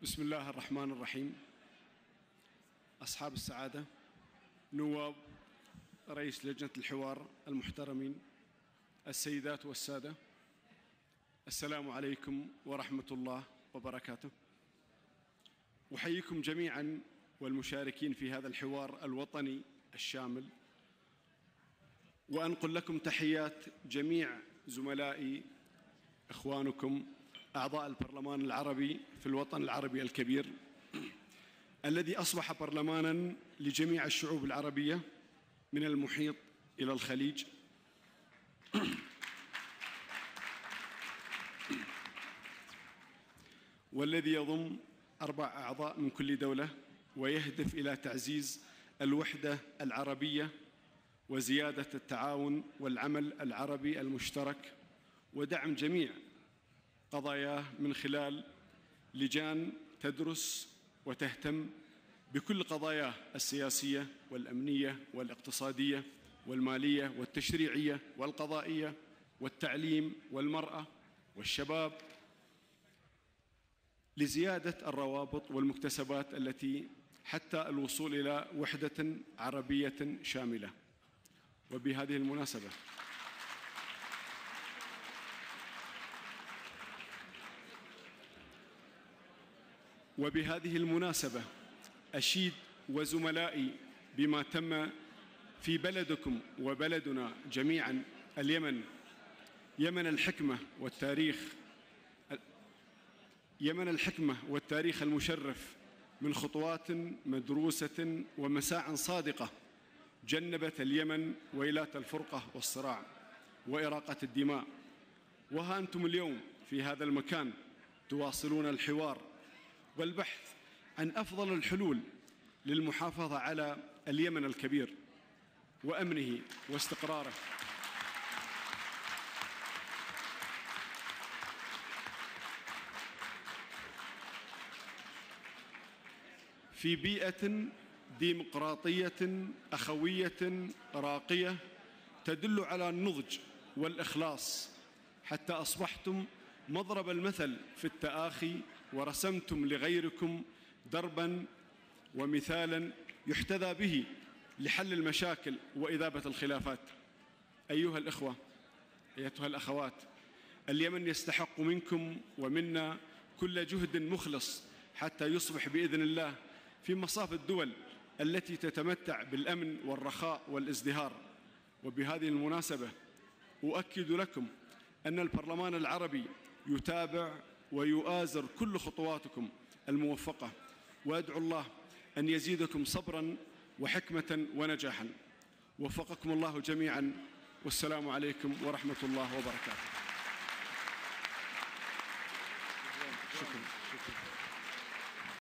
بسم الله الرحمن الرحيم. أصحاب السعادة، نواب رئيس لجنة الحوار المحترمين، السيدات والسادة، السلام عليكم ورحمة الله وبركاته. أحييكم جميعا والمشاركين في هذا الحوار الوطني الشامل، وأنقل لكم تحيات جميع زملائي إخوانكم أعضاء البرلمان العربي في الوطن العربي الكبير الذي أصبح برلمانا لجميع الشعوب العربية من المحيط إلى الخليج. والذي يضم 4 أعضاء من كل دولة، ويهدف إلى تعزيز الوحدة العربية وزيادة التعاون والعمل العربي المشترك، ودعم جميع قضاياه من خلال لجان تدرس وتهتم بكل قضاياه السياسية والأمنية والاقتصادية والمالية والتشريعية والقضائية والتعليم والمرأة والشباب، لزيادة الروابط والمكتسبات التي حتى الوصول إلى وحدة عربية شاملة. وبهذه المناسبة أشيد وزملائي بما تم في بلدكم وبلدنا جميعا اليمن، يمن الحكمة والتاريخ المشرف، من خطوات مدروسة ومساع صادقة جنبت اليمن ويلات الفرقة والصراع وإراقة الدماء. وها أنتم اليوم في هذا المكان تواصلون الحوار والبحث عن أفضل الحلول للمحافظة على اليمن الكبير وأمنه واستقراره. في بيئة ديمقراطية أخوية راقية تدل على النضج والإخلاص، حتى أصبحتم مضرب المثل في التآخي، ورسمتم لغيركم درباً ومثالاً يحتذى به لحل المشاكل وإذابة الخلافات. أيها الإخوة، أيتها الأخوات، اليمن يستحق منكم ومنا كل جهد مخلص حتى يصبح بإذن الله في مصاف الدول التي تتمتع بالأمن والرخاء والازدهار. وبهذه المناسبة أؤكد لكم أن البرلمان العربي يتابع ويؤازر كل خطواتكم الموفقة، وأدعو الله أن يزيدكم صبراً وحكمة ونجاحاً. وفقكم الله جميعاً، والسلام عليكم ورحمة الله وبركاته. شكراً.